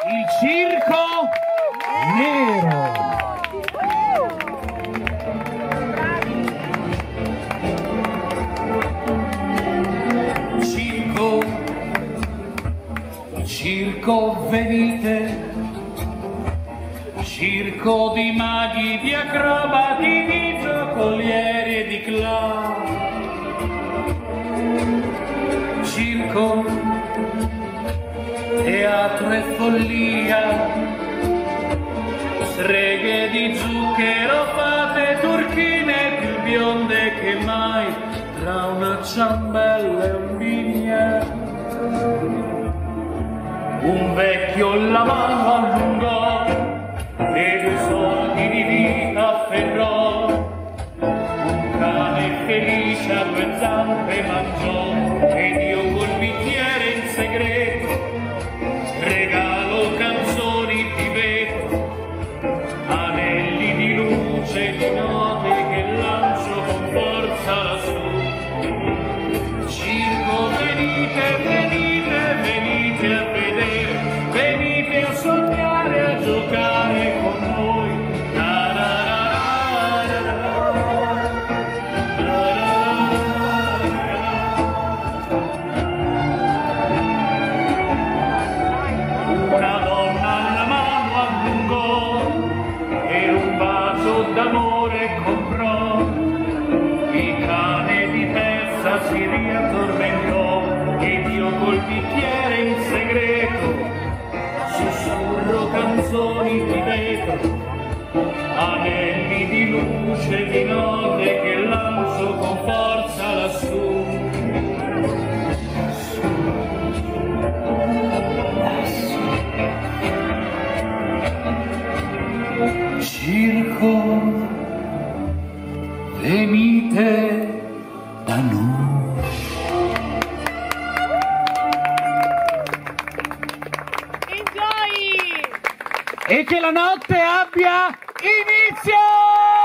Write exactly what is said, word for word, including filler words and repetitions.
il circo nero. Circo, circo venite, circo di maghi, di acrobati, di giocolieri e di clown. Circo, teatro e follia, streghe di zucchero, fate turchine più bionde che mai, tra una ciambella e un bignè. Un vecchio la mano allungò e due soldi di vita afferrò, un cane felice a due zampe mangiò ed io col bicchiere in segreto regalo canzoni di vetro, anelli di luce, di note che lancio con forza lassù. Circo venite, venite, venite a vedere, venite a sognare, a giocare con noi. La, la, la, la, la, la. Una donna alla mano allungò e un bacio d'amore comprò, il cane di testa si riaddormentò ed io col bicchiere in segreto sussurro canzoni di vetro, anelli di luce, di note che lancio con forza lassù. Circo, venite da noi. Enjoy! E che la notte abbia inizio!